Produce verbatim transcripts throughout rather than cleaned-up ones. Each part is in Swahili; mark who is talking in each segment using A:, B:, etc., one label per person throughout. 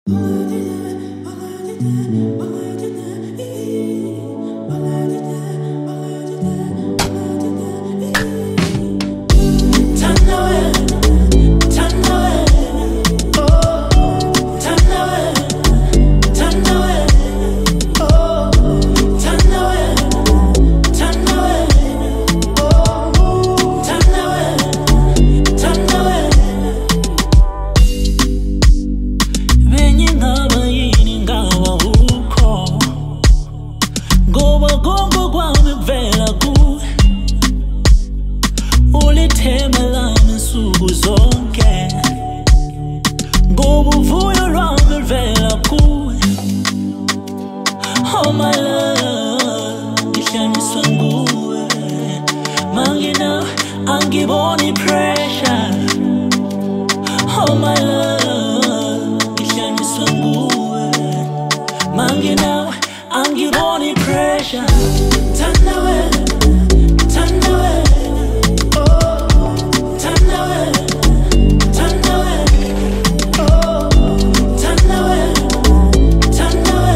A: Oh my love, ngishaniswa nguwe. Mangina angiboni pressure. Oh my love, ngishaniswa nguwe. Mangina angiboni pressure. Tanawe, tanawe, oh, tanawe, tanawe, oh, tanawe, tanawe,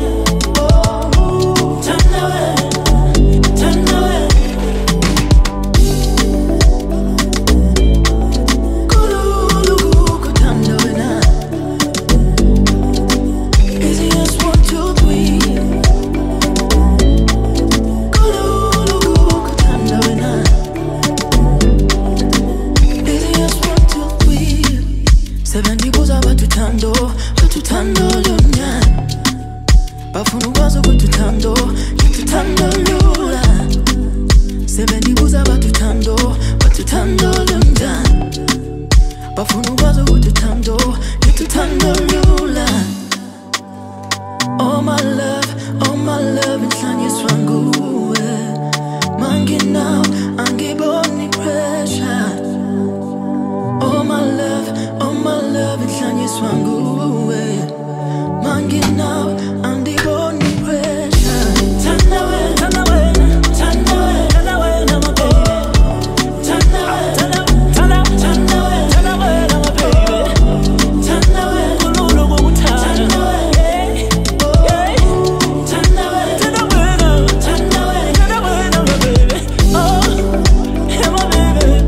A: oh, tanawe, tanawe. Kululu kutanawe na. Easy as one, two, three. Batutando, batutando lunya. Bafunu wazo batutando, batutando lula. Sebendi buza batutando, batutando lunya. Bafunu wazo batutando, batutando lula. Oh my love, oh my love, inhlanye swangu. Mangi now, angiboni pressure. Oh my love, oh my love, inhlanye swangu. Mangi now, angiboni pressure. Tanawe, tanawe, tanawe, tanawe na my baby. Tanawe, tanawe, tanawe, tanawe na my baby. Tanawe, kululu kutana. Tanawe, tanawe, tanawe, tanawe, tanawe na my baby. Oh, hey my baby.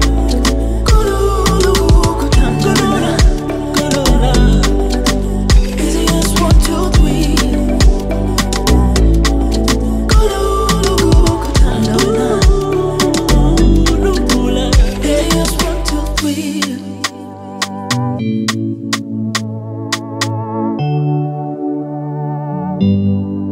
B: Thank you.